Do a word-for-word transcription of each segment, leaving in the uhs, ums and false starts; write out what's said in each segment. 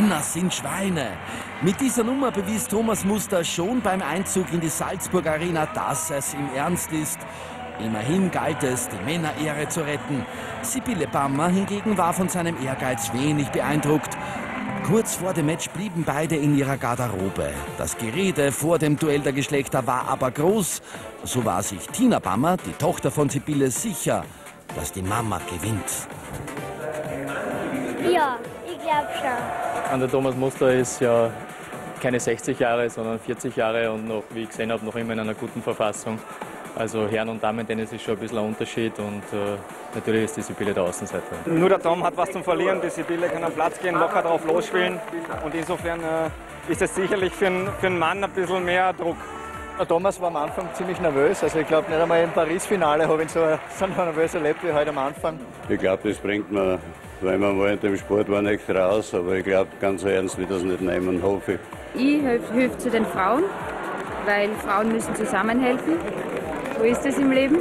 Männer sind Schweine. Mit dieser Nummer bewies Thomas Muster schon beim Einzug in die Salzburg Arena, dass es ihm ernst ist. Immerhin galt es, die Männerehre zu retten. Sibylle Bammer hingegen war von seinem Ehrgeiz wenig beeindruckt. Kurz vor dem Match blieben beide in ihrer Garderobe. Das Gerede vor dem Duell der Geschlechter war aber groß. So war sich Tina Bammer, die Tochter von Sibylle, sicher, dass die Mama gewinnt. Ja, ich glaube schon. Und der Thomas Muster ist ja keine sechzig Jahre, sondern vierzig Jahre und noch, wie ich gesehen habe, noch immer in einer guten Verfassung. Also Herren- und Damen-Tennis ist schon ein bisschen ein Unterschied und äh, natürlich ist die Sibylle der Außenseiter. Nur der Tom hat was zum Verlieren, die Sibylle kann am Platz gehen, locker drauf losspielen und insofern äh, ist es sicherlich für einen, für einen Mann ein bisschen mehr Druck. Der Thomas war am Anfang ziemlich nervös, also ich glaube nicht einmal im Paris-Finale habe ich ihn so, so nervös erlebt wie heute am Anfang. Ich glaube, das bringt man, weil man mal in dem Sport war, nicht raus, aber ich glaube, ganz so ernst wird das nicht nehmen, hoffe ich. Ich helfe hilf zu den Frauen, weil Frauen müssen zusammenhelfen. So ist es im Leben.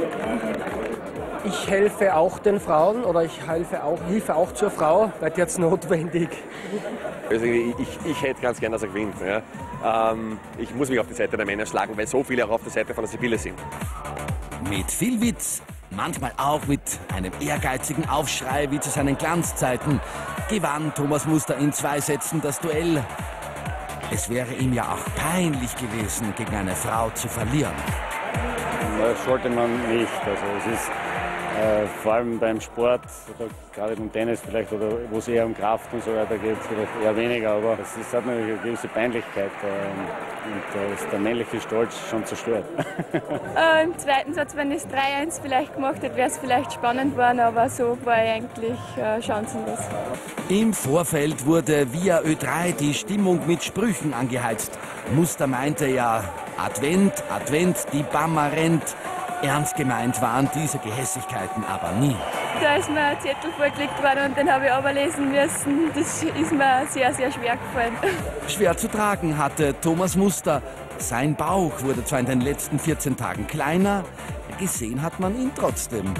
Ich helfe auch den Frauen oder ich helfe auch, hilfe auch zur Frau, weil die jetzt notwendig. Also ich, ich, ich hätte ganz gern, dass er gewinnt. Ja. Ähm, ich muss mich auf die Seite der Männer schlagen, weil so viele auch auf der Seite von der Sibylle sind. Mit viel Witz, manchmal auch mit einem ehrgeizigen Aufschrei wie zu seinen Glanzzeiten, gewann Thomas Muster in zwei Sätzen das Duell. Es wäre ihm ja auch peinlich gewesen, gegen eine Frau zu verlieren. Das sollte man nicht. Also es ist äh, vor allem beim Sport, oder gerade beim Tennis vielleicht, oder wo es eher um Kraft und so weiter geht, vielleicht eher weniger, aber es ist, hat natürlich eine gewisse Peinlichkeit äh, und da äh, ist der männliche Stolz schon zerstört. Äh, Im zweiten Satz, wenn ich es drei eins vielleicht gemacht hätte, wäre es vielleicht spannend geworden, aber so war ich eigentlich äh, chancenlos. Im Vorfeld wurde via Ö drei die Stimmung mit Sprüchen angeheizt. Muster meinte ja, Advent, Advent, die Bammer rennt. Ernst gemeint waren diese Gehässigkeiten aber nie. Da ist mir ein Zettel vorgelegt worden und den habe ich aber lesen müssen. Das ist mir sehr, sehr schwer gefallen. Schwer zu tragen hatte Thomas Muster. Sein Bauch wurde zwar in den letzten vierzehn Tagen kleiner, gesehen hat man ihn trotzdem.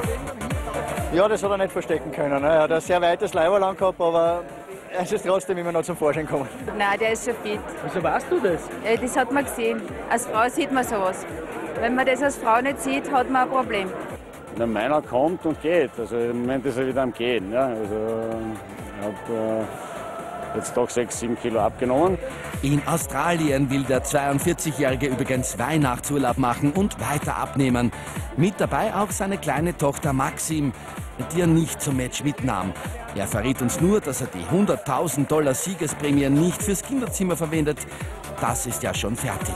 Ja, das hat er nicht verstecken können. Er hat ein sehr weites Leiberl angehabt, aber er ist trotzdem immer noch zum Vorschein gekommen. Nein, der ist schon fit. Wieso weißt du das? Äh, Das hat man gesehen. Als Frau sieht man sowas. Wenn man das als Frau nicht sieht, hat man ein Problem. Der Meiner kommt und geht. Also im Moment ist er wieder am Gehen. Ja. Also er hat äh, jetzt doch sechs, sieben Kilo abgenommen. In Australien will der zweiundvierzigjährige übrigens Weihnachtsurlaub machen und weiter abnehmen. Mit dabei auch seine kleine Tochter Maxim, die er nicht zum Match mitnahm. Er verriet uns nur, dass er die hunderttausend Dollar Siegesprämie nicht fürs Kinderzimmer verwendet. Das ist ja schon fertig.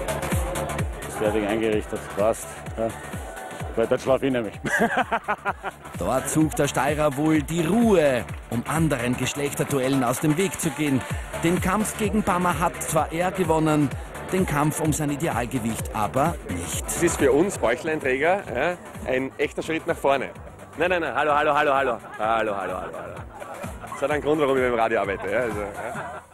Fertig eingerichtet, passt. Ja. Weil dort schlafe ich nämlich. Dort sucht der Steirer wohl die Ruhe, um anderen Geschlechterduellen aus dem Weg zu gehen. Den Kampf gegen Bammer hat zwar er gewonnen, den Kampf um sein Idealgewicht aber nicht. Das ist für uns Bäuchleinträger ja, ein echter Schritt nach vorne. Nein, nein, nein, hallo, hallo, hallo, hallo. Hallo, hallo, hallo, hallo. Das hat einen Grund, warum ich beim Radio arbeite. Ja, also, ja.